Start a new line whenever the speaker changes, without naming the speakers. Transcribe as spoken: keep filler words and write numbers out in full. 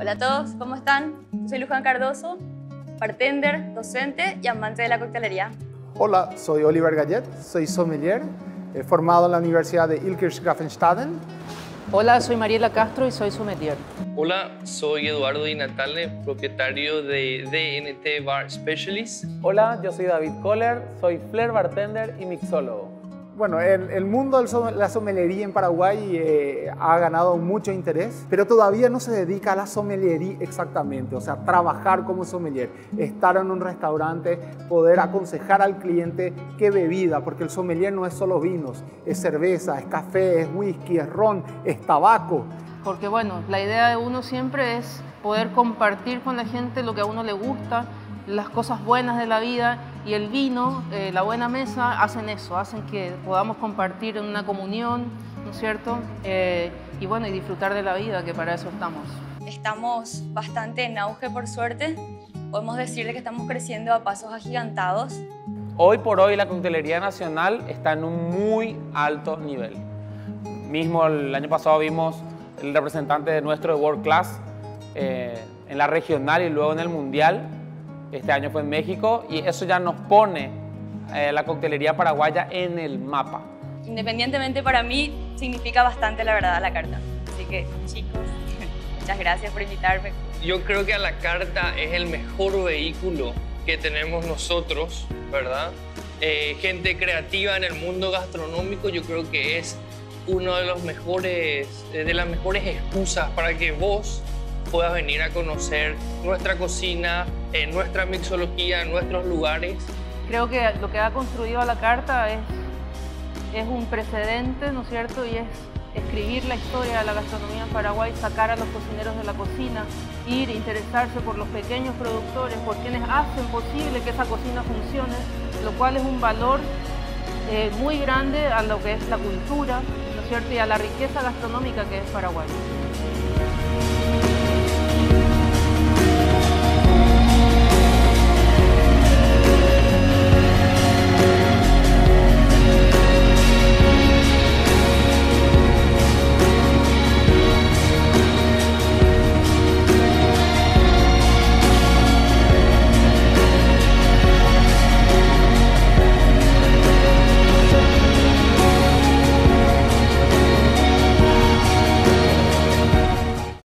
Hola a todos, ¿cómo están? Soy Luján Cardoso, bartender, docente y amante de la coctelería.
Hola, soy Oliver Gallet, soy sommelier, eh, formado en la Universidad de Ilkirch-Graffenstaden.
Hola, soy Mariela Castro y soy sommelier.
Hola, soy Eduardo Di Natale, propietario de D N T Bar Specialist.
Hola, yo soy David Kohler, soy flair bartender y mixólogo.
Bueno, el, el mundo de la sommelería en Paraguay eh, ha ganado mucho interés, pero todavía no se dedica a la sommeliería exactamente, o sea, trabajar como sommelier, estar en un restaurante, poder aconsejar al cliente qué bebida, porque el sommelier no es solo vinos, es cerveza, es café, es whisky, es ron, es tabaco.
Porque bueno, la idea de uno siempre es poder compartir con la gente lo que a uno le gusta, las cosas buenas de la vida, y el vino, eh, la buena mesa, hacen eso, hacen que podamos compartir en una comunión, ¿no es cierto? Eh, y bueno, y disfrutar de la vida, que para eso estamos.
Estamos bastante en auge, por suerte. Podemos decirle que estamos creciendo a pasos agigantados.
Hoy por hoy la coctelería nacional está en un muy alto nivel. Mismo el año pasado vimos el representante de nuestro de World Class eh, en la regional y luego en el mundial. Este año fue en México y eso ya nos pone eh, la coctelería paraguaya en el mapa.
Independientemente, para mí significa bastante, la verdad, la carta. Así que, chicos, muchas gracias por invitarme.
Yo creo que a la carta es el mejor vehículo que tenemos nosotros, ¿verdad? Eh, gente creativa en el mundo gastronómico, yo creo que es uno de los mejores, de las mejores excusas para que vos puedas venir a conocer nuestra cocina, eh, nuestra mixología, nuestros lugares.
Creo que lo que ha construido a la carta es, es un precedente, ¿no es cierto? Y es escribir la historia de la gastronomía en Paraguay, sacar a los cocineros de la cocina, ir, interesarse por los pequeños productores, por quienes hacen posible que esa cocina funcione, lo cual es un valor eh, muy grande a lo que es la cultura, ¿no es cierto? Y a la riqueza gastronómica que es Paraguay.